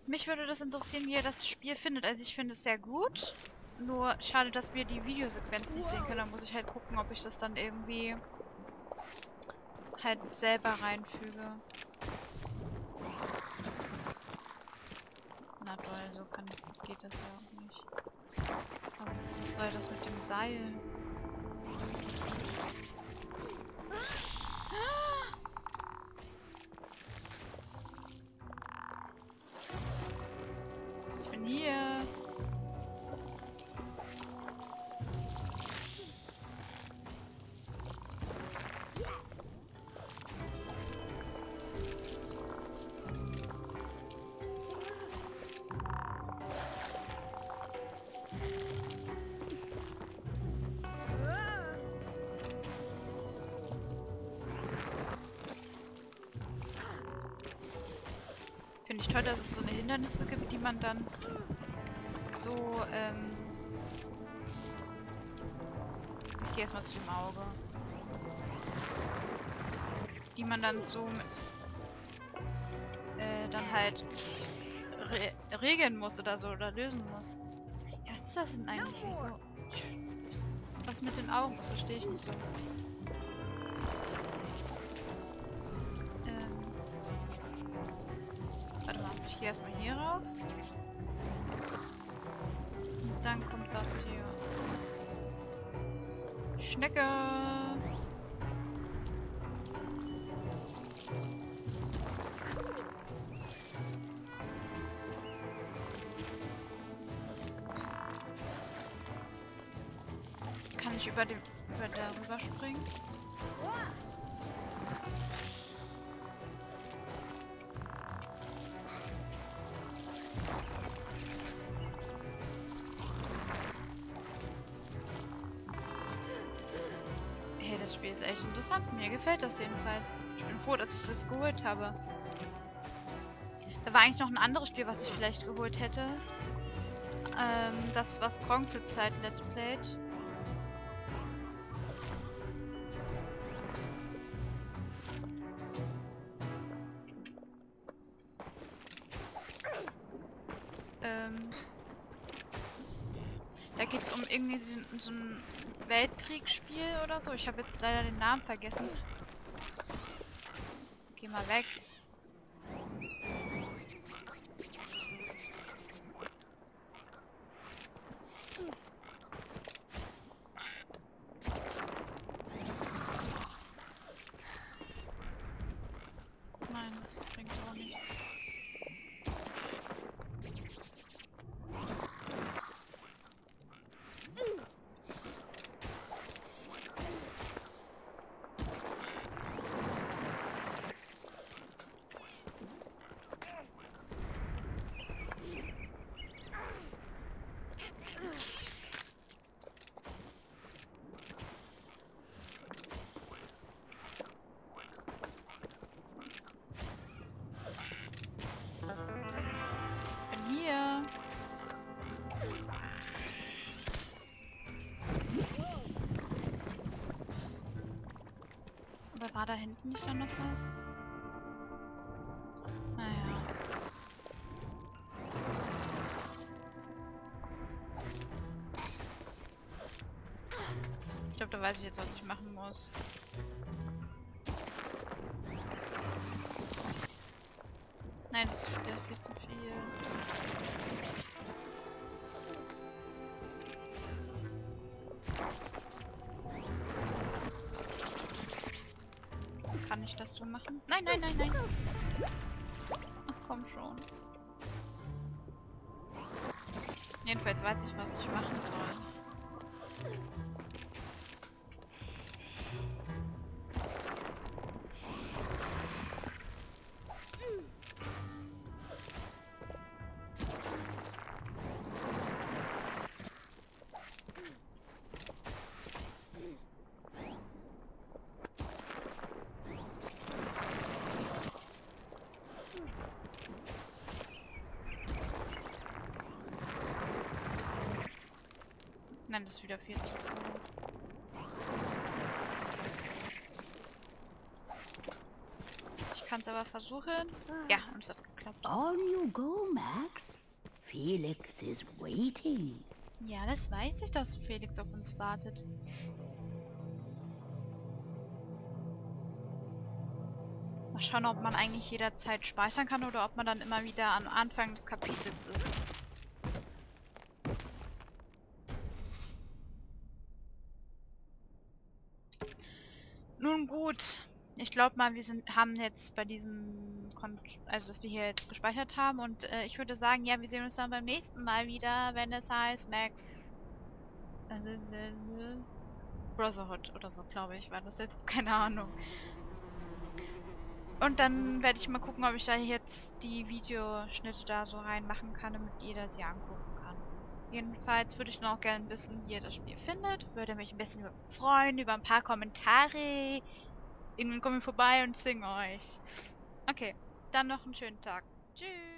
Mich würde das interessieren, wie ihr das Spiel findet. Also ich finde es sehr gut. Nur schade, dass wir die Videosequenz nicht sehen können. Da muss ich halt gucken, ob ich das dann irgendwie halt selber reinfüge. Na toll, so geht das ja auch nicht. Aber was soll das mit dem Seil? Ich bin hier. Finde ich toll, dass es so eine Hindernisse gibt, die man dann so, ich gehe erstmal zu dem Auge. Die man dann so, dann halt regeln muss oder so, oder lösen muss. Ja, was ist das denn eigentlich? Wieso? Was mit den Augen? Das verstehe ich nicht so. Warte mal, ich gehe erstmal hier rauf. Und dann kommt das hier. Schnecke! Kann ich über darüber springen? Hey, das Spiel ist echt interessant. Mir gefällt das jedenfalls. Ich bin froh, dass ich das geholt habe. Da war eigentlich noch ein anderes Spiel, was ich vielleicht geholt hätte. Das, was Kronk zur Zeit Let's Played. Da geht es um irgendwie so ein Weltkriegsspiel oder so. Ich habe jetzt leider den Namen vergessen. Geh mal weg. Nein, das bringt auch nichts. Bin hier. Aber war da hinten nicht dann noch was? Naja. Ich glaube, da weiß ich jetzt, was ich machen muss. Nein, das ist viel zu viel. Kann ich das so machen? Nein, nein, nein, nein. Ach komm schon. Jedenfalls weiß ich, was ich machen soll. Nein, das ist wieder viel zu früh. Ich kann es aber versuchen. Ja, und es hat geklappt. On you go, Max. Felix is waiting. Ja, das weiß ich, dass Felix auf uns wartet. Mal schauen, ob man eigentlich jederzeit speichern kann oder ob man dann immer wieder am Anfang des Kapitels ist. Nun gut. Ich glaube mal, haben jetzt bei diesem, also dass wir hier jetzt gespeichert haben und ich würde sagen, ja, wir sehen uns dann beim nächsten Mal wieder, wenn es heißt Max Brotherhood oder so, glaube ich, war das jetzt, keine Ahnung. Und dann werde ich mal gucken, ob ich da jetzt die Videoschnitte da so reinmachen kann, damit jeder sie angucken kann. Jedenfalls würde ich noch gerne wissen, wie ihr das Spiel findet. Würde mich ein bisschen freuen über ein paar Kommentare. Irgendwann komme ich vorbei und zwinge euch. Okay, dann noch einen schönen Tag. Tschüss.